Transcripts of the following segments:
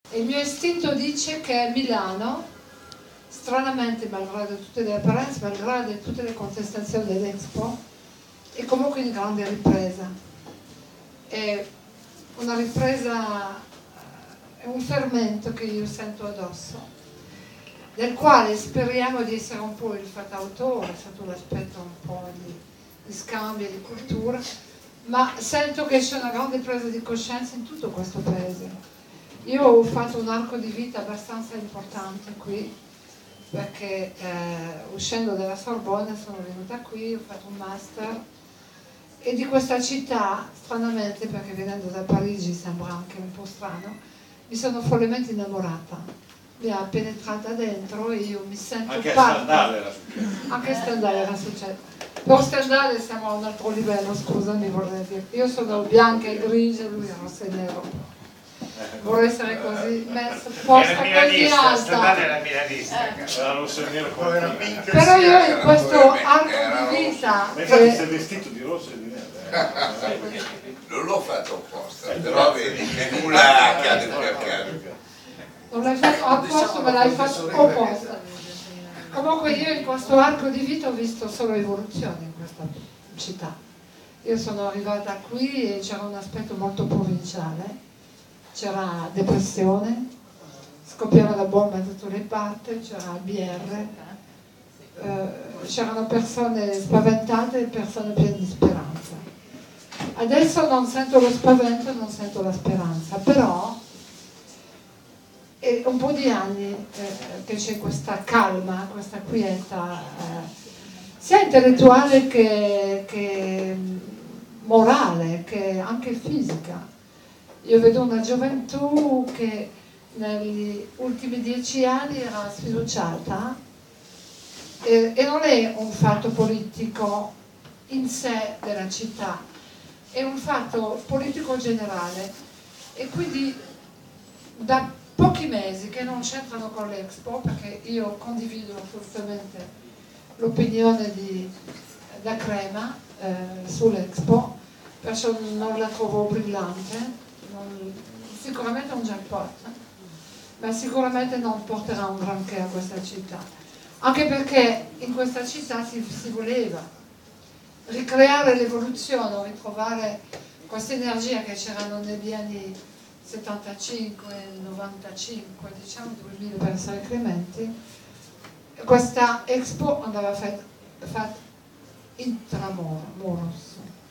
Il mio istinto dice che Milano, stranamente, malgrado tutte le apparenze, malgrado tutte le contestazioni dell'Expo, è comunque in grande ripresa. È una ripresa, è un fermento che io sento addosso, del quale speriamo di essere un po' il fattautore sotto l'aspetto un po' di scambio e di cultura, ma sento che c'è una grande presa di coscienza in tutto questo paese. Io ho fatto un arco di vita abbastanza importante qui, perché uscendo dalla Sorbonne sono venuta qui, ho fatto un master, e di questa città, stranamente, perché venendo da Parigi sembra anche un po' strano, mi sono follemente innamorata. Mi ha penetrata dentro e io mi sento anche parte. A Stendhal era successo. Anche a Stendhal era successo. Per Stendhal siamo a un altro livello, scusami, vorrei dire. Io sono bianca e grigia, lui è rosso e nero. Vorrei essere così messo, posta così alta. Stendhal era milanista. Era rosso e nero come me. Però io in questo arco di vita. Ma infatti sei vestito di rosso e di nero. Non l'ho fatto apposta, però vedi, è nulla accade come accade. Non l'hai fatto apposta, ma l'hai fatto opposta. Comunque io in questo arco di vita ho visto solo evoluzione in questa città. Io sono arrivata qui e c'era un aspetto molto provinciale, c'era depressione, scoppiava la bomba da tutte le parti, c'era BR, c'erano persone spaventate e persone piene di speranza. Adesso non sento lo spavento, non sento la speranza, però è un po' di anni che c'è questa calma, questa quieta, sia intellettuale che morale, che anche fisica. Io vedo una gioventù che negli ultimi 10 anni era sfiduciata e non è un fatto politico in sé della città, è un fatto politico generale, e quindi da pochi mesi che non c'entrano con l'Expo, perché io condivido assolutamente l'opinione da Crema sull'Expo, perciò non la trovo brillante, sicuramente è un jackpot, ma sicuramente non porterà un granché a questa città, anche perché in questa città si voleva ricreare l'evoluzione, ritrovare questa energia che c'erano negli anni 75 e 95, diciamo 2000 per essere clementi. Questa Expo andava fatta intramuros,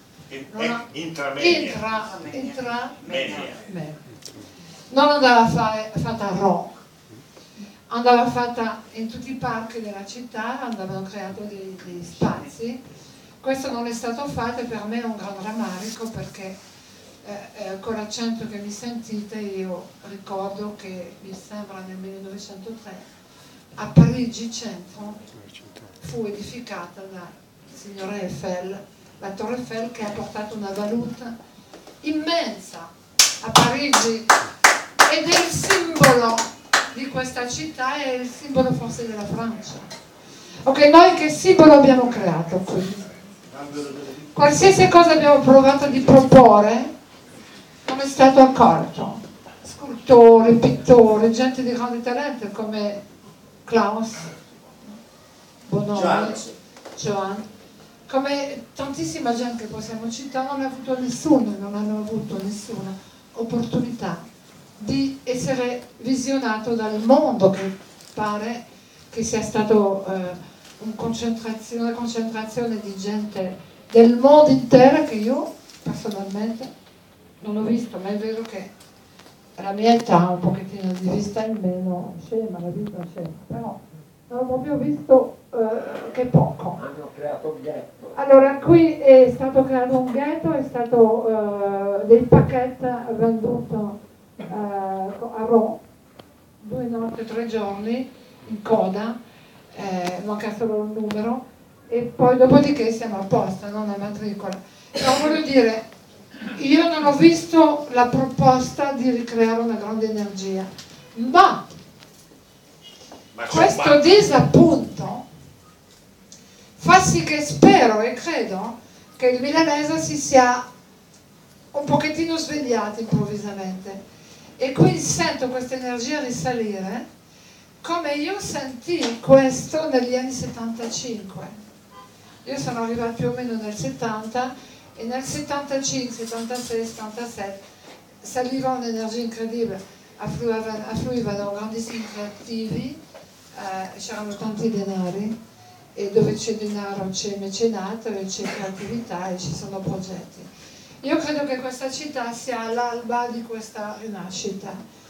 non andava fatta a Rho, andava fatta in tutti i parchi della città, andavano creati dei spazi. Questo non è stato fatto e per me è un gran rammarico, perché con l'accento che mi sentite io ricordo che mi sembra nel 1903 a Parigi centro fu edificata dal signore Eiffel, la Torre Eiffel, che ha portato una valuta immensa a Parigi ed è il simbolo di questa città, è il simbolo forse della Francia. Ok, noi che simbolo abbiamo creato qui? Qualsiasi cosa abbiamo provato di proporre non è stato accolto. Scultori, pittori, gente di grande talento come Klaus, Bonomi, Joan, come tantissima gente che possiamo citare, non hanno avuto nessuna opportunità di essere visionato dal mondo, che pare che sia stato una concentrazione di gente del mondo intero che io personalmente non ho visto, ma è vero che alla mia età un pochettino di vista in meno c'è, ma la vita c'è, però non ho proprio visto che poco. Hanno creato un ghetto. Allora, qui è stato creato un ghetto, è stato dei pacchetti venduti a Rho, 2 notti, 3 giorni in coda, manca solo il numero, e poi dopodiché siamo a posto, non a matricola. Però voglio dire, io non ho visto la proposta di ricreare una grande energia, ma questo disappunto fa sì che spero e credo che il milanese si sia un pochettino svegliato improvvisamente E qui sento questa energia risalire come io sentii questo negli anni 75. Io sono arrivata più o meno nel 70 e nel 75, 76, 77 saliva un'energia incredibile, affluivano grandissimi creativi, c'erano tanti denari, e dove c'è denaro c'è mecenato e c'è creatività e ci sono progetti. Io credo che questa città sia all'alba di questa rinascita.